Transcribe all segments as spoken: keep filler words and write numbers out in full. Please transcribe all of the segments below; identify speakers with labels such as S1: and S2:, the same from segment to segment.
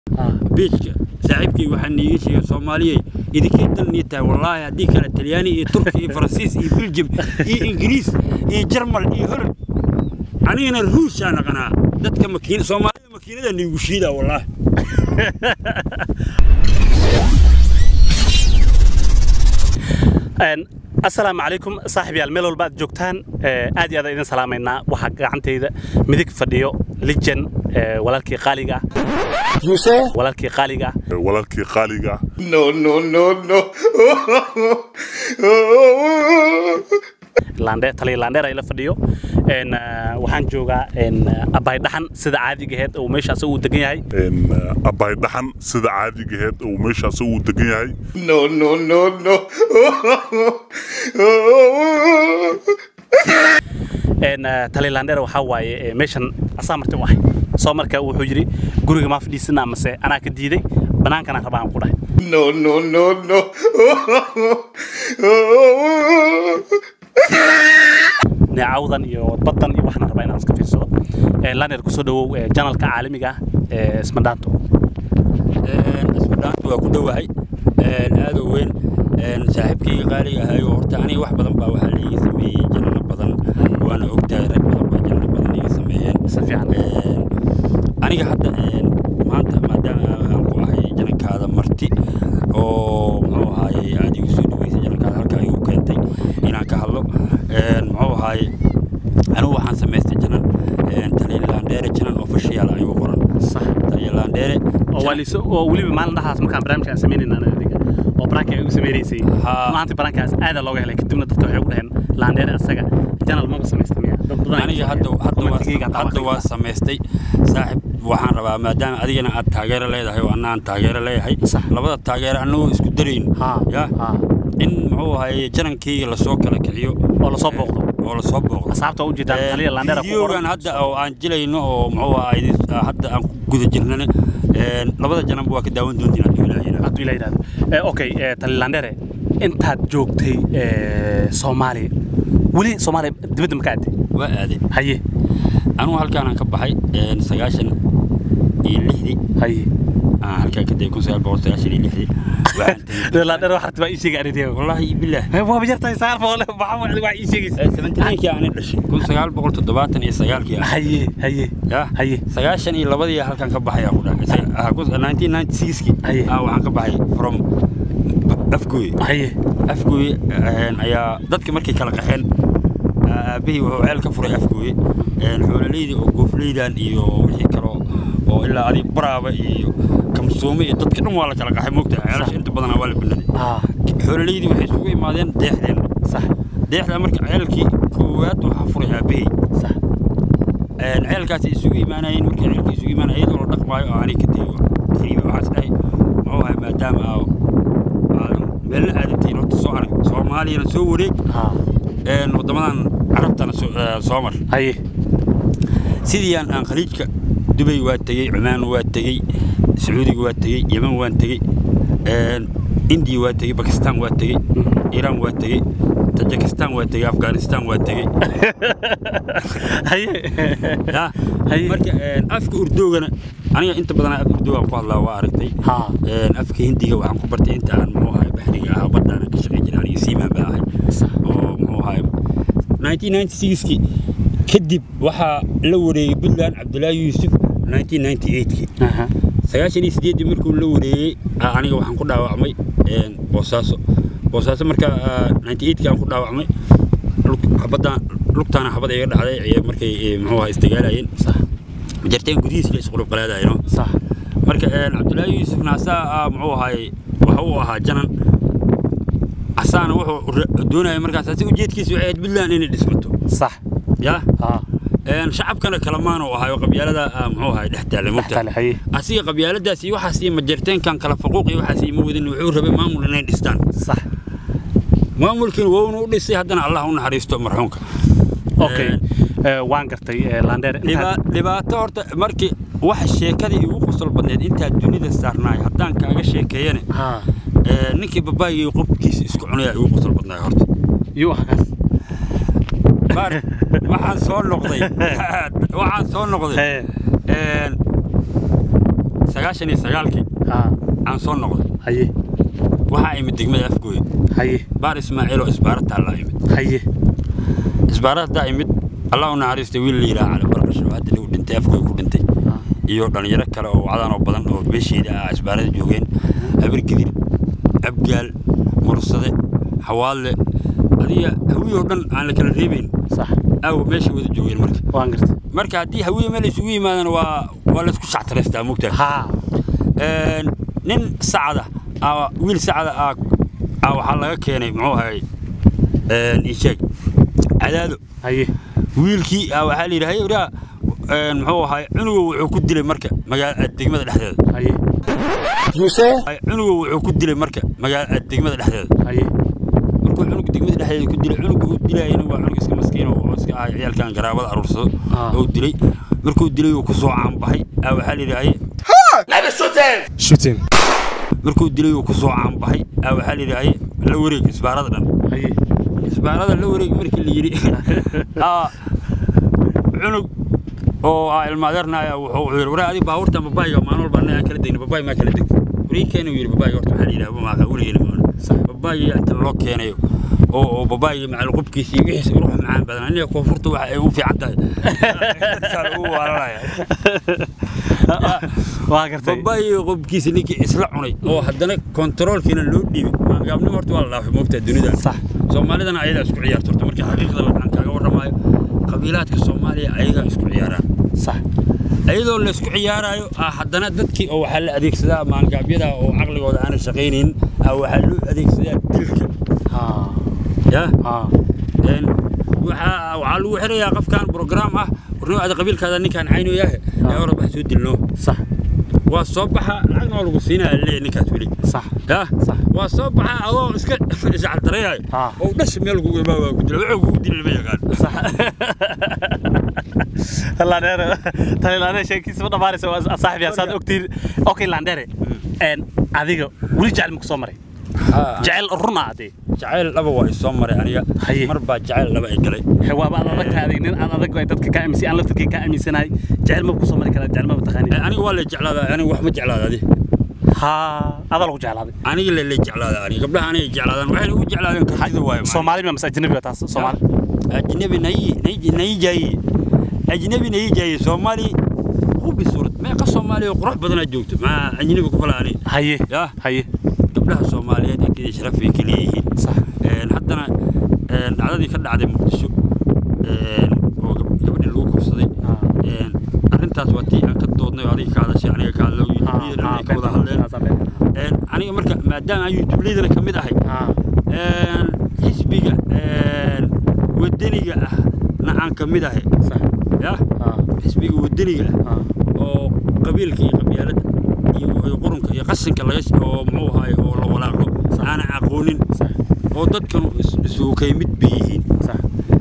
S1: بيتك صاحبكي waxaan niga sheegay Soomaaliyeey idinka dalniita wallahi hadii kala Talyaani iyo Turki iyo Faransiis iyo Belgium iyo Ingiriis iyo Jarmal iyo Holland anigana Ruush aan aqana dadka makiin Soomaalida makiinada nigu shiida wallahi
S2: ان السلام عليكم صاحبي الميل والبعد جوجتان ادي هذا اذن سلامينا waxa gacantayda midig fadhiyo lijan walaalkii qaaliga
S3: you say
S2: walaalkii qaaliga
S3: walaalkii qaaliga
S4: no no no no
S2: laande tali laande ay la fadhiyo een waxaan joogaa een abay dhaxan sida caadiga ahayd oo meeshaas uu degan yahay
S3: een abay dhaxan sida caadiga ahayd oo meeshaas uu degan yahay
S4: no no no no
S2: een tali laande waxa waaye meeshan asaamartay waxa soo marka wuxuu yiri guriga ma fadhiisana amase ana ka diiday banaankana rabaan ku dhahay
S4: no no no no
S2: نعوضن iyo badan iyo waxna rabaa inaan iska fiirsado ee laneer ku soo dhawow ee channelka caalamiga ah ee Ismandaanto
S1: ee Ismandaanto waa ku dhawahay ee aad u weyn ee saaxiibkii qaaliga ahay horta aniga wax badan baa waxa la sameeyay janno badan waana ogtahay rag badan baa janno badan iga sameeyeen
S2: si fiican
S1: ee aniga hadda ee maanta maadaama aan ku ahay jannakaada marti oo muxuu ahaayay aad igu soo dhaweysay jannakaada halka ay u keentay inaan ka hadlo ee muxuu ahaayay anu waxaan sameystay jannan ee Talyaandheere jannan official ay u qoran
S2: صح
S1: Talyaandheere
S2: oo waliso oo waliba maalin dhaxaas markaan barnaamijka sameeynayna adiga oo branka ay u sameeysay maanta brankaas aad looga helay kadibna dadka waxay u dhahan Laandheere asaga channel ma sameystay dad badan
S1: aniga hadda hadda hadda waa sameystay saaxib waxaan rabaa maadaama adigana aad taageero leedahay oo anaan taageero leeyahay labada taageero anoo isku dareyn ya in muxuu ahaayay janankii la soo kala kiciyo
S2: oo la soo booqdo
S1: oo la soo booqdo
S2: asxaabta u jeedaan taliya Laandheere
S1: ku qoran hadda oo aan jilayno oo muxuu ahaayay hadda aan ku guda jirnana ee labada janan waa ka daawan doontiin hadii ilaahay
S2: hadii ilaahay ee okay taliya Laandheere intaad joogtay ee Soomaaliya wali Soomaaliya dibadda ma ka aaday
S1: waa aaday
S2: haye
S1: anu halkaan aan ka baxay ee sagaashan iyo lixdii
S2: haye
S1: aan halkaan ka day kun sagaal boqol sagaashan iyo lixdii
S2: Laandheere waxa tibaa ii sheegay arintii
S1: wallahi billah
S2: waa bajartay sagaal boqol waxa wax ii sheegay
S1: seventeen-kii aan dhashay kun sagaal boqol toddobaatan iyo sagaal-kii
S2: haye haye
S1: ya
S2: haye
S1: sagaashan iyo labadii halkaan ka baxay aan ku dhahay nineteen ninety-six-kii ah waxaan ka baxay from afgooy
S2: haye
S1: afgooy ayaa dadka markay kala qaxeen aabihii wuxuu ceel ka furay afgooy een xoolalayda oo goofleydan iyo wixii kale oo ilaa adi baraaba iyo kamsoome iyo dadka dhan waa la kala qaxay moogta ceelasha inta badan waa la biladay ah xoolalaydi waxay isugu imaadeen deexdeen sax deexda marka ceelkii koowaad waxa furay aabihii sax een ceelkaas isugu imaanayeen markii ceelkii isugu imaanayeen iyadoo la dhaqmaayo oo aanay ka tago tiriba waxaas dhahay oo ay maadaama meel aadtiin oo soo arag Soomaaliya soo wareeg ah een wadamadan carabtana soo mar
S2: haye
S1: sidii aan khaliijka Dubai waa tagay Oman waa tagay Saudi waa tagay Yemen waa tagay een India waa tagay Pakistan waa tagay Iran waa tagay Tajikistan waa tagay Afghanistan waa tagay
S2: haye
S1: ya haye marka afka Urdoogana aniga inta badan afka Urdoog ku hadlaa waa aragtay een afka Hindiga waxaan ku bartay inta aan muxuu ahay bahriga ah badana ka shaqeyn jiray aniga siimaan baa ahay oo muxuu ahay nineteen ninety-six-kii kadib waxa la wareegay Puntland Cabdullaahi Yuusuf nineteen ninety-eight-kii aha sagaashan iyo sideed markuu la wareegay aniga waxaan ku dhaawacmay een Boosaaso Boosaaso marka ninety-eight-kii aan ku dhaawacmay xabada lugtaana xabada iga dhacday markay muxuu ahaa istagaalayeen sax jarteen gudihiisa isku qalaadayno sax marka een Cabdullaahi Yuusuf naasa muxuu ahaa waxa uu ahaa janan asana wuxuu doonayay markaas si ujeedkiisu ay Puntland inay dhismato
S2: صح
S1: يا ها ان شعبكنا كلمان oo ahayo qabyaalada muxuu ahay dhextaale mugta asiga qabyaaladaasi waxa si ma jirteen kan kala faquuq iyo waxa si ma wadin wuxuu rabay maamul inay dhistaan
S2: صح
S1: maamulkii waa uu dhisay hadana Allah u naxariisto marxuumka
S2: okay waan gartay Laandheere
S1: dhibaato horta markii wax sheekadii ugu qosol badneed inta dunida saarnaay hadaan kaaga sheekeeyeen ha ee ninkii babaayay qofkiisa isku cunaya ugu qosol badnaay horta
S2: iyo waxaas
S1: بار waxaan soo noqday waxaan soo noqday een sagaashan iyo sagaalkii aan soo noqday
S2: haye
S1: waxa ay mid degmada afgooy
S2: haye
S1: baar ismaaciil oo isbaarta la yimid
S2: haye
S1: isbaarta yimid Allah u naxariistay wiil liira cali barqasho hadda uu dhintay afgooy ku dhintay iyo dhalinyaro kale oo cadaan oo badan oo beesheeda ah isbaarada joogeen abir gidir abgaal mursade xawaale adiga hawiyo dhan aan la kala reebin
S2: صح
S1: aw meesha wada joogeen marka
S2: waan gartay
S1: marka hadii hawiyo meel isugu yimaadaan waa waa la isku shactareystaa mugtaa
S2: ha
S1: een nin sacada aa wiil sacada aa aa waxa laga keenay muxuu ahay een isheeg cadaado
S2: haye
S1: wiilkii aa waxa la yiraahday wada een muxuu ahay cunugu wuxuu ku dilay marka magaalada degmada dhexdeeda
S2: haye
S1: yuse cunugu wuxuu ku dilay marka magaalada degmada dhexdeeda
S2: haye
S1: markuu cunug degmada dhexdeeda ku dilay cunugu uu dilayna waa cunug iska maskiin oo iska ah ciyalkan garaabada aruursado oo dilay markuu dilay uu ku soo caan baxay aa waxa la yiraahday
S4: لعب الشوتين
S2: shooting
S1: markuu dilay uu ku soo caan baxay aa waxa la yiraahday la wareeg isbaarada dhan
S2: haye
S1: isbaarada la wareeg markii la yiri aa cunug oo aa ilmaadeernaya wuxuu yiri waraadi baaburta babayga maalin walba aan kala degnay babay ma kala degtay wariikeena yiri babay horta waxa la yiraahdaa ma ka warigeena babay inta loo keenayo oo oo babay macal qubkiisa iyo wixii ruux macaan badan aniga koonfurta waxa ay u fiican tahay sar uu waaraya
S2: waa gartay
S1: babay qubkiisa ninkii isla cunay oo haddana controlkiina loo dhiibay ma gaabnimo horta waa la dhaafay moogta dunida
S2: صح
S1: Soomaalidana ayada isku ciyaarto horta markii xaqiiqda la kaaga waramayo qabiilaadka Soomaaliya ayaga isku ciyaaraan
S2: صح
S1: ayadoo la isku ciyaarayo haddana dadkii oo waxa la adeegsadaa maalgaabyada oo aqligooda aan shaqeyneen waxa loo adeegsadaa dilka
S2: ha
S1: ya
S2: ha
S1: een waxa waxa lagu xirayaa qofkan program ah ruuxda qabiilkaada ninkan cayno yahay ee hore wax soo dilno
S2: صح
S1: waa soo baxa lacagna lagu siinaa leey ninkaas wili
S2: صح
S1: ya
S2: صح
S1: waa soo baxa adoo iska iscaal dareeyay oo dhash meel ugu imaado ku dilay wuxuu ugu dilay ma yaqaan
S2: صح الله دير تاني لا شيء كيس بدنا مارس صاحبي أصاد أكتر أوكي لاندري إن أديك ولي جعل مكسومري جعل الرنا عادي
S1: جعل لبا واي سومري أنا مربع جعل لبا إجلي
S2: هو بعض ذاك هذه أنا ذاك وايد تذكر كأمسي أنا لفتك كأمسي سناي جعل مكسومري كلا جعل ما بتخاني
S1: أنا ولا جعل هذا أنا وحمد جعل هذا
S2: ها هذا لو جعل هذا
S1: أنا اللي اللي جعل هذا أنا قبلها أنا جعل هذا وين هو جعل هذا كذا واي
S2: سومالي ما مسألة أجنبي تاس سومالي
S1: أجنبي نيجي نيجي نيجي جاي أجنبي نيجي جاي سومالي هو بصورة ما يقص سومالي وقرح بدنا جوته مع أجنبي كفلاني
S2: هاي
S1: يا
S2: هاي
S1: قبلها سومالية أكيد يشرف في كليه
S2: صح
S1: حتى أنا عددي كذا عدد مقدسو وقبل اللوك وصدي أنت توتي أنت تضوني عليك هذا شيء يعني كان لو يوتيوب أنا كذا هذين أنا أمريكا ما دام يوتيوب ليدر كمية هاي حسبي ودني نعم كمية هاي
S2: صح
S1: يا حسبي ودني أو قبيلك قبيلة يقرنك يقسنك الله يس أو مو هاي أو لو ولا أنا عقولين
S2: صح
S1: أو ضد كانوا سو كيمت بيهين
S2: صح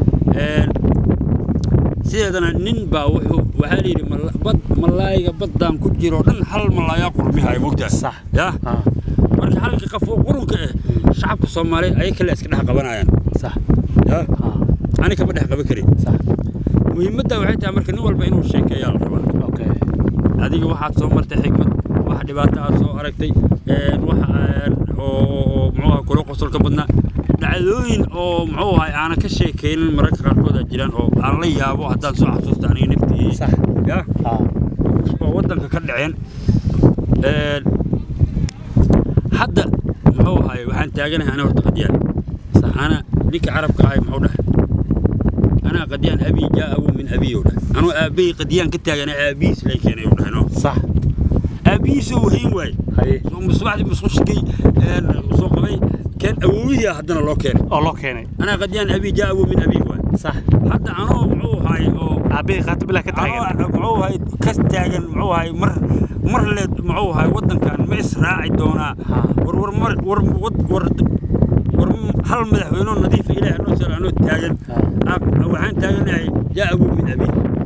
S1: سيدنا ننبا وحو وحالي بد ملايقة بدان كجيرو دن حل ملايا قرمي هاي مقتا
S2: صح
S1: يا marka halka qafo qurunka shacabka Soomaaliyeed ay kala iska dhax qabanayaan
S2: صح
S1: ya ani kama dhax qaban karin
S2: صح
S1: muhiimadda waxay tahay marka nin walba inuu sheekeeyo la rabaa
S2: okay
S1: adiga waxaad soo martay xigmad wax dhibaato ah soo aragtay een wax oo muxuu kula qosol ka badna dhacdooyin oo muxuu ahay aan ka sheekeynin mararka qaarkood jiraan oo aan la yaabo haddaan soo xasuusto aniga naftii
S2: صح
S1: ya
S2: ha
S1: oo wadanka ka dhaceen een hadda muxuu ahay waxaan taaganahay ana horta qadiyaan صح ana ninka carabka ahay muxuu dhahay ana qadiyaan abi jaa min abi wada ana abi qadiyaan ka taagana abi isla keenay wada
S2: صح
S1: abi soo weyn way
S2: هاي
S1: soo musbaxdi musqashkay een soo qabay كان أبويا هذنا لو كان
S2: الله كاني
S1: أنا قد يعني أبي جاء أبو من أبي وين
S2: صح
S1: حتى أنا معه هاي أو
S2: أبي خاتم لك
S1: تاجن معه هاي كستاجن معه هاي مر مر لد معه هاي وطن كان مصراع دونا ور ور مر ور ور ور ور هل مدحونه نظيف إلى أنه سر أنه تاجن أو عن تاجن هاي جاء أبو من أبي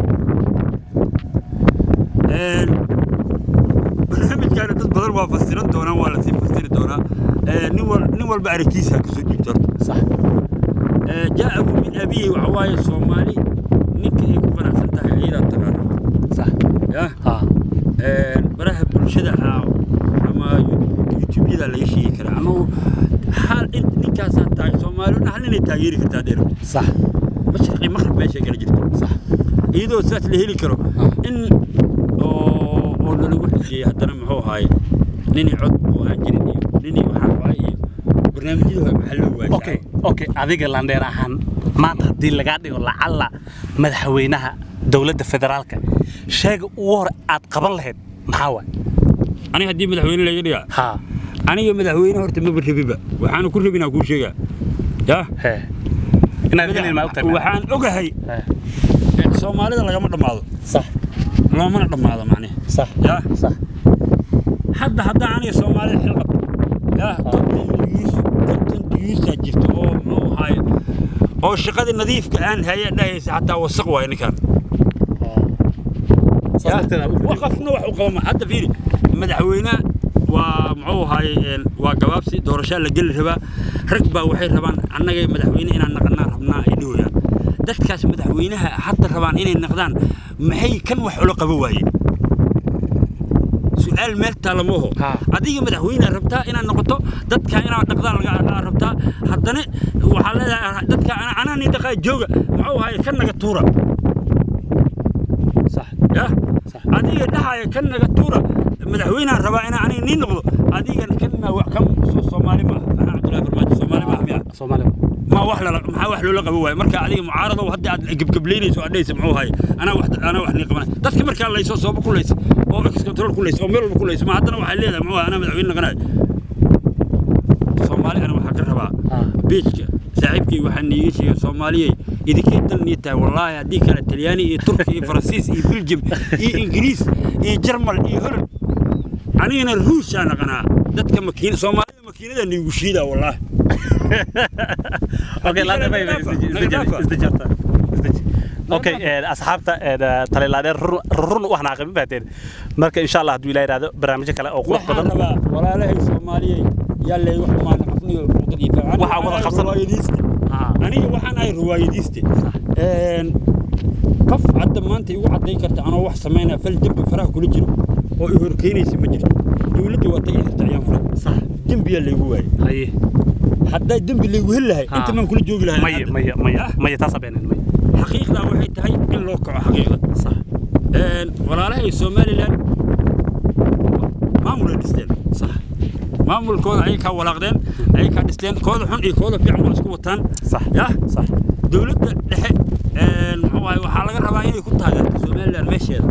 S1: برنامج كان تدبر وفسرن دونا ولا تفسر دونا نول نول بعركيسها كسودي ترد
S2: صح
S1: جاء أبو من أبيه وعواي الصومالي نك يكون سنتها عيلة تقال
S2: صح
S1: يا
S2: ها
S1: براه bulshada ama youtube-yada laga sheegi karaa anuu hal ninkaas taay Soomaalidu hal inay taageeri kartaa dheer
S2: صح
S1: mashriqi maghrib meesha kala jirto
S2: صح
S1: iyadoo saas la heli karo in oo oo lagu xijiyay haddana muxuu ahaay nini cod oo aan jirin iyo nini waxa waay iyo barnaamijyada waxa loo waayay
S2: okay okay adiga landeer ahaan maanta hadii laga dhigo lacala madaxweynaha dawladda federaalka sheega uu hor aad qaban lahayd maxaa waay
S1: aniga hadii madaxweyne laga dhiga
S2: ha
S1: aniga madaxweyne horta ma rabiba waxaan ku rabinaa ku sheega ya
S2: he inaad gelin ma ogtahay
S1: waxaan ogahay Soomaalida lagama dhamaado
S2: صح
S1: looma dhamaado macne
S2: صح
S1: ya
S2: صح
S1: hadda hadda aniga Soomaalida xilqab ya dadkan diyuusa jirto oo muxuu ahaay oo shaqada nadiifka aan hayay dhahaysa hatta wasaq way ninkan وقفنا wax u qabo hadda fiiri madaxweynaha waa muxuu ahaay waa gabaabsi doorasho la gal raba rag baa waxay rabaan annaga madaxweyne inaan naqnaa rabnaa ay dhooyaan dadkaas madaxweynaha hadda rabaan inay naqdaan maxay kan wax ula qabo waayeen su'aal meel talamo adiga madaxweynaha rabtaa inaan noqoto dadka inaan dhaqdaan laga rabtaa haddana waxa leedahay dadka ana ana ni dhaqay jooga muxuu ahaay kan naga tuura
S2: صح
S1: يا adiga dhaxay kan naga tuura madaxweynaha rabaa in aan nin noqdo adiga kan كم Soomaali ma ana Cabdullaahi Farmaajo Soomaali ma miya
S2: Soomaali
S1: ma wax la ma wax loo qabo way marka adiga mucaarado hadda aad gabgableynayso adaysa muxuu hay ana wax ana wax ni qabanay dadka marka la soo soobo kuleys oo ex control kuleys oo meel walba kuleys ma haddana waxa leedahay muxuu ana madaxweyne naqanay Soomaali ana waxa ka rabaa beejka saaxiibkii waxa niiga sheegay Soomaaliyeey idinka dalniita wallahi hadii kala Talyaani iyo Turki iyo Faransiis iyo Belgium iyo Ingiriis iyo Jarmal iyo Holland anigana ruus aan naqanaa dadka makiin Soomaalida makiinada niigu shiida wallahi
S2: okay la dabay isdajarta okay asxaabta taliladeer run waxna aqoon baateen marka insha Allah haduu ilaahay raado barnaamij kale oo qurux badan
S1: walaalahay Soomaaliyeey yalla wax ma naqafniyo qodadiifa
S2: waxa wada qabsan
S1: aniga waxaan ay ruwaayadiiste een qof hadda maanta igu caday karta anoo wax sameynaa fal dib faraha kula jiro oo i horkeynaysa ma jirto dawladdu waa tagay xirta ayaan hore
S2: صح
S1: dambiya lagu waayay
S2: haye
S1: hadda dambi lagu helahay inta man kula joogi lahay
S2: maya maya maya maya taas beenan maya
S1: xaqiiqda waxay tahay in loo kaco xaqiiqda
S2: صح
S1: een walaalahay Soomaaliland maamul dhisteen
S2: صح
S1: maamulkooda ay ka walaaqdeen ay ka dhisteen kooda xun iyo kooda fiican waa isku wataan
S2: صح
S1: ya
S2: صح
S1: dawladda dhexe een muxuu ahay waxa laga rabaa inay ku taageerto Soomaaliland meesheeda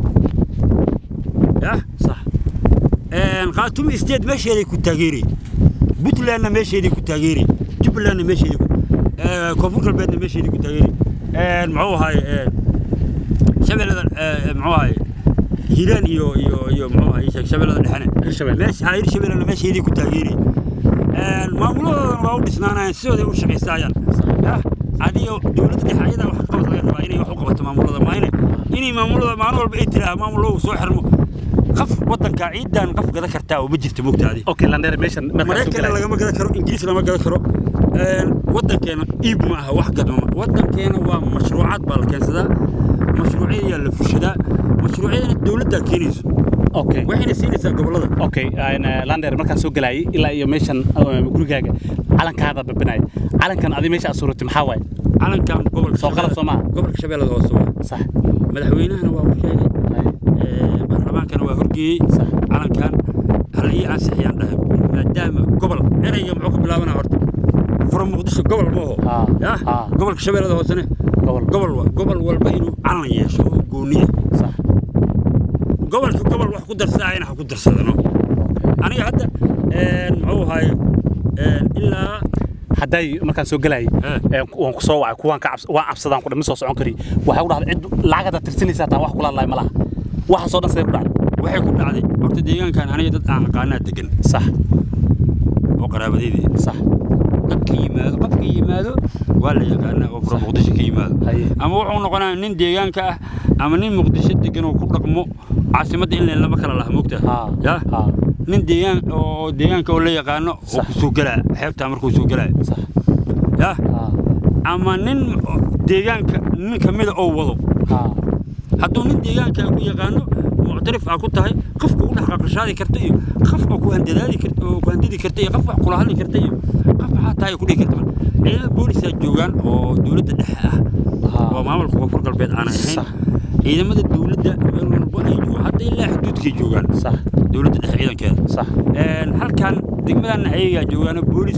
S1: ya
S2: صح
S1: een qaatumi isteed meesheeda ku taageeri Puntland meesheeda ku taageeri Jubaland meesheeda ee Koonfur Galbeed meesheeda ku taageeri een muxuu ahay een shabeellada muxuu ahay hiiraan iyo iyo iyo muxuu ahay shabeellada dhexane meesha hayr shabeellada meesheeda ku taageeri een maamulada waa u dhisnaanayaan sidoo u shaqeysayaan ya adiga dawladda dhexayada wax qabad laga rabaa inay wax u qabato maamulada ma inay inay maamulada maalin walba ay tiraa maamulada soo xirmo qaf wadanka ciidan qaf gada kartaa oo ma jirto moogtaadi
S2: okay landeer meeshan
S1: marka laga gada karo Ingiriis lama gada karo een wadankeena iib ma aha wax gadma wadankeena waa mashruucad baa la keensadaa mashruuciyada la fushada mashruuciyada dawladda keenayso
S2: okay
S1: waxayna siinaysaa gobolada
S2: okay ana landeer markaan soo galay ilaa iyo meeshan gurigaaga calankaada babinay calankan adi meesha suurtay maxaa waay
S1: calankan gobolka
S2: soo qalab Soomaa
S1: gobolka shabeellada hoose
S2: صح
S1: madaxweynahana waa u sheegay ee baarlamaankana waa horgeeyay
S2: صح
S1: calankan hal iyo ansixiyaan dhahay maadaama gobol erayga muxuu ka bilaabanaa horta furan muqdisho gobol ma aha ya gobolka shabeellada hoose
S2: gobol
S1: gobol gobol walba inuu calan yeesho gooniye
S2: صح
S1: gobolka gobol wax ku darsaayna ku darsadano aniga hadda een muxuu ahay een ilaa
S2: haday markaan soo galay waan ku soo wacay kuwan ka cabs waan cabsadaan ku dhimis soo socon kari waxa u dhacday cid lacagada tirsanaysa taa wax kula laay malaha waxa soo dhan say ku dhacday
S1: waxay ku dhacday horta deegaankan aniga dad aan aqaanaa degan
S2: صح
S1: oo qaraabadeedii
S2: صح
S1: dadka yimaado qofka yimaado waa la yaqaanaa oo from Muqdisho ka yimaado ama wuxuu noqonaa nin deegaanka ah ama nin Muqdisho degan oo ku dhaqmo caasimadda in lama kala laha moogtaa ya nin deegaan oo deegaanka oo la yaqaano oo ku soo galaa xeebta markuu soo galaa
S2: صح
S1: ya ama nin deegaanka nin kamida oo wado hadduu nin deegaanka ku yaqaano muctarif aa ku tahay qofka u dhaqaaqashaadi karta iyo qofka ku handadaadi karta oo ku handidi karta iyo qof wax kula hadli karta iyo qof waxa tahay ku dhigi karta ciidamada booliska joogan oo dawladda dhexe ah oo maamulka koonfur galbeed aan ahayn ciidamada dawladda meel walba ay joogaan hadda ilaa xuduudkay joogaan
S2: sax
S1: dawladda dhexe ciidankeeda
S2: sax
S1: een halkan degmadan ayaga joogaan boolis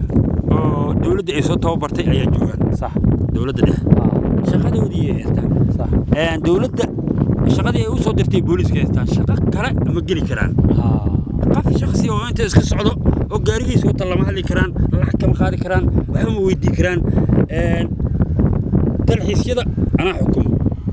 S1: oo dawladda ay soo tababartay ayaa joogaan
S2: sax
S1: dawladda dhexe shaqadoodii ay haystaan
S2: sax
S1: een dawladda shaqadii ay u soo dirtay booliska haystaan shaqo kale ma geli karaan qof shakhsi oo inta iska socdo oo gaarigiisa wata lama hadli karaan lacag kama qaadi karaan waxba ma weydii karaan een dalxiisyada anaa xukumo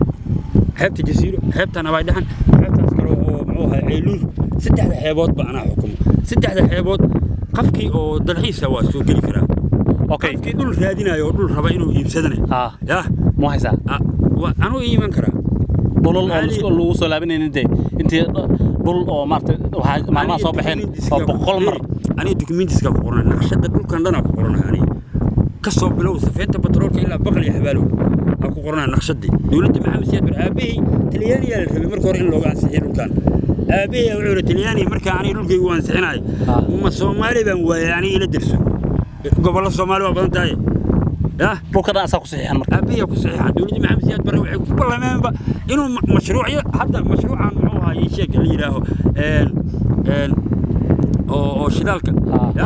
S1: xeebta jasiiro xeebtan abay dhaxan xeebtaas kale oo muxuu ahaa ceeluur saddexda xeeboodba anaa xukumo saddexda xeebood qofkii oo dalxiisa waa soo geli karaa
S2: okay
S1: qofkii dhul raadinayo oo dhul raba inuu iibsadana
S2: yaa ma haysaa
S1: waa anuu iiman karaa
S2: dhulal oo lagu soo laabanaynin de intii dhul oo maartay waxa maalmaha soo baxeen oo boqol mar
S1: aniga documentiska ku qoran naqshada dhulkan dhan ku qoran aniga ka soo bilow safeynta batroolka ilaa baqal iyo xabaalo ku qoran naqshadii dawladda maxamed siyaad bar aabihi talyaaniga la rabay markii hore in looga ansixiyo dhulkan aabihi wuxuu yiri talyaani marka aniga dhulkaygu waan ansixinay ma Soomaali baan waayay aniga ila dirso gobolka Soomaali waa badan tahay يا
S2: بكرة أساكو صحيح أنا
S1: أبيه كصحيح دولة محمد زياد برا وعي كل ما ينبا إنه مشروع حتى مشروع عن معها يشيك اللي له ال ال أو شدالك يا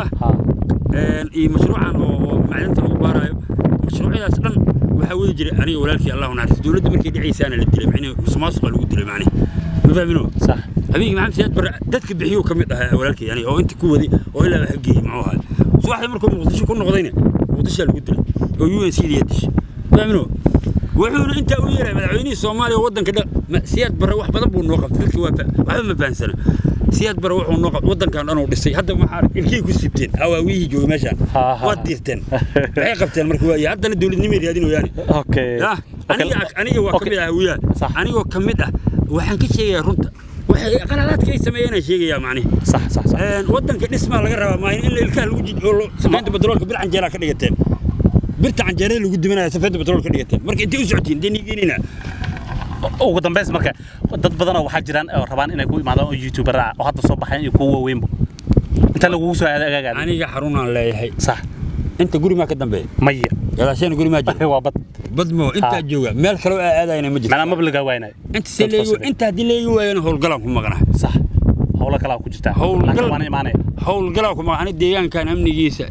S1: ال إيه مشروع عن معلنة الغبارة مشروع أصلا وحاول يجري أنا ولا في الله ونعرف دولة مركي دعي سنة للدليل يعني مسماس قالوا الدليل معني ما فاهمينه
S2: صح
S1: أبيه محمد زياد برا دتك بحيو كم ولا يعني أو أنت كودي أو إلا حقي معها سو واحد مركم مقدش يكون نقضينه مقدش الودل oo U N C diyaadish faamino wuxuuna inta u yeeray madaxweynihii Soomaaliya wadanka siyaad bar wax badan buu noo qabtay dadkii waa waxa ma faansana siyaad bar wuxuu noo qabtay wadankan dhan oo dhisay hadda ma xaar ilkii ku sibteen awaawiyi jooga meeshan waa dirteen waxay qabteen markii waa haddana dawladnimo raadin weeyaan
S2: okay
S1: aniga aniga waa kamid ah wiya aniga kamid ah waxaan ka sheegay runta waxay qaladaadka ay sameeyeen sheegaya macnaheedu
S2: صح صح صح
S1: een wadanka dhisma laga rabaa ma in ilkaha lagu jijiyo sameynta batroolka bil canjeera ka dhigateen birta canjeerada lagu dimanaya sameynta batroolka dhigateen marka intii u socotiin dinigiina
S2: ugu dambeys marka dad badan oo waxa jiraan oo rabaan inay ku imaadaan oo youtuber ah oo hadda soo baxeen iyo kuwa weynba inta lagu soo aadaagaga
S1: aniga xarunaan leeyahay
S2: صح
S1: inta guri ma ka dambeeyay
S2: maya
S1: gadaasheen guri ma jiro
S2: waa bad
S1: badmo inta jooga meel kale oo aadayna ma jiro
S2: mana mablaga waynay
S1: inta saleeyo inta dileeyo waayna howlgalan ku maqnaa
S2: صح howla kala ku jirta
S1: howlgal
S2: ma imaanay
S1: howlgal ku maqnaa deegaankan amnigiisa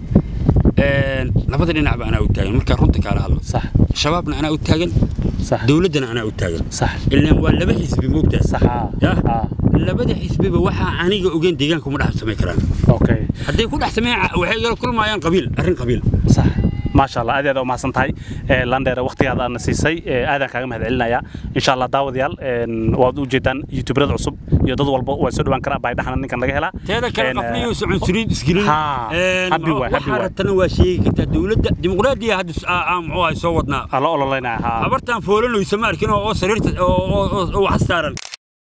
S1: een labada dhinac baa ana u taagan marka runta kala hadlo
S2: صح
S1: shabaabna ana u taagan
S2: صح
S1: dawladana ana u taagan
S2: صح
S1: ilaa waa laba xisbi moogta
S2: صح
S1: ya labada xisbiba waxa aniga ogeyn deegaanka ma dhax samay karaan
S2: okay
S1: haday ku dhax samay waxay gal kulmayaan qabiil arrin qabiil
S2: صح ما شاء الله aad ma santahay ee landera waqtigaada aan siisay aadan kaaga mahad celinaya insha Allah daawadayaal een waad u jeedaan youtuberada cusub iyo dad walba waa soo dhawaan kara bay dhaxan ninkan laga helaa
S1: teeda kale qafliyo socon suriid isgilin
S2: een habi waa habi waa
S1: tan waa sheegi karta dawladda dimuqraadiga hadda aan muxuu ay soo wadnaa
S2: ala ololeyna ha
S1: abartan foolanayso ma arkin oo sariirta oo oo xastaaran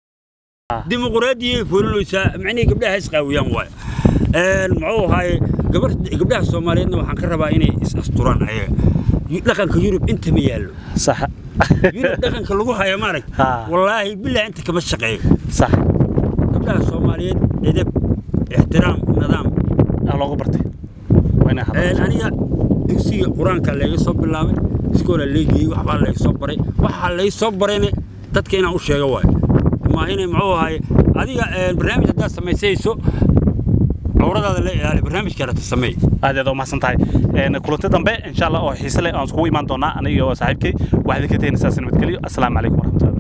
S1: dimuqraadiga foolanaysa macnaheedu gabdhaha isqaawiyaan waay een muxuu ahay gabar gabdhaha Soomaaliyeedna waxaan ka rabaa inay is asturaan ayaga dhaqanka Yurub inta ma yaalo
S2: صح
S1: Yurub dhaqanka lagu hayo ma arag wallahi billaah inta kama shaqeeyo
S2: صح
S1: gabdhaha Soomaaliyeed edeb ixtiraam nidaam
S2: loogu bartay wayna
S1: hada een aniga dugsiga quraanka laga soo bilaabay iskoola leeyahay wax baa laga soo baray waxa la soo barayna dadka inaan u sheego waay ma inay muxuu ahay adiga barnaamij hada sameeyayso awradaada la ilaali barnaamij kale tasamay
S2: aad aad ma santahay een kulanta dambe insha Allah oo xiiso leh aan isku iimaan doonaa aniga iyo saaxiibkay waxaad ka tahay nasaas nabad geliyo assalaamu calaykum warahmatullahi